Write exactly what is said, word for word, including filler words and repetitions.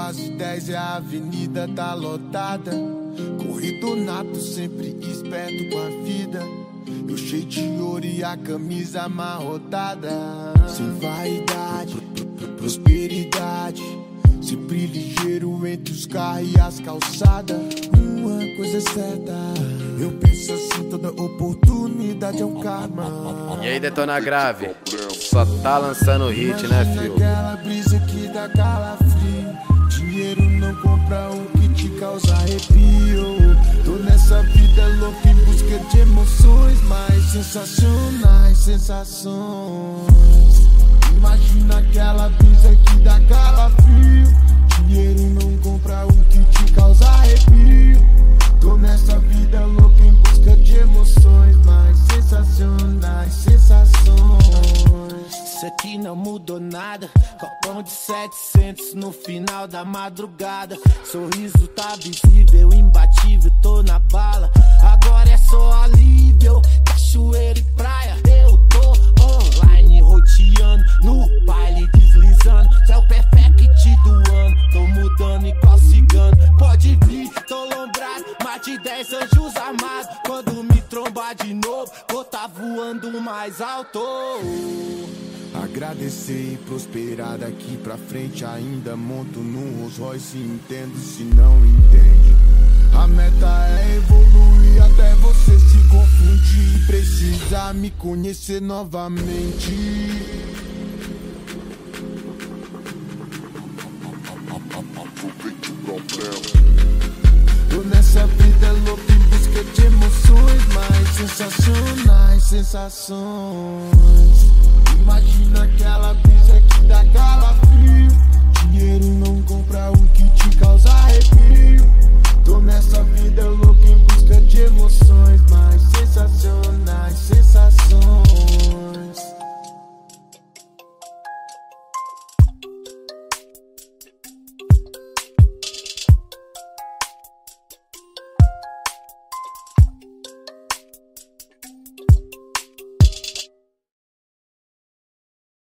quase dez e a avenida tá lotada. Corrido nato, sempre esperto com a vida. Eu cheio de ouro e a camisa amarrotada. Sem vaidade, prosperidade, sempre ligeiro entre os carros e as calçadas. Uma coisa é certa, eu penso assim, toda oportunidade é um karma. E aí, Detona Grave, só tá lançando hit, né, fio? Aquela brisa que dá calafrio. Dinheiro não compra o que te causa arrepio. Tô nessa vida louca em busca de emoções mais sensacionais, sensações. Imagina aquela brisa que dá calafrio. Dinheiro não compra o que te causa arrepio. Tô nessa vida louca em busca de emoções mais sensacionais, sensações. Isso aqui não mudou nada. Copão de setecentos no final da madrugada. Sorriso tá visível, imbatível, tô na bala. Agora é só alívio, cachoeira e praia. Eu tô online, roteando, no baile deslizando. Céu perfect do ano, tô mudando igual cigano. Pode vir, tô lombrado, mais de dez anjos armados. Quando me trombar de novo, vou tá voando mais alto. Agradecer e prosperar daqui pra frente. Ainda monto num Rolls Royce, entendo se não entende. A meta é evoluir até você se confundir. Precisa me conhecer novamente. Tô nessa vida louca em busca de emoções mais sensacionais, sensações. Imagina aquela brisa que dá calafrio. Dinheiro não compra o